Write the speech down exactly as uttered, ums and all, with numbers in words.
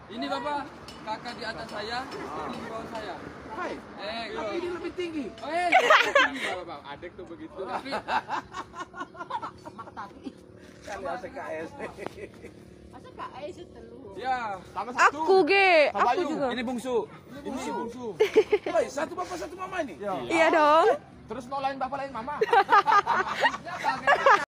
Ini Bapak, kakak di atas saya, ini di bawah saya. Hai. Eh, Tapi ini lebih tinggi. Oh, eh, ini Bapak, adek tuh begitu. Tapi Kali A C K S. Masa Kak Ais telu? ya, sama satu. Aku ge, Sama aku Ayu. juga. Ini bungsu. Ini bungsu. bungsu. Woi, satu bapak satu mama ini. Iya dong. Terus mau lain bapak lain mama.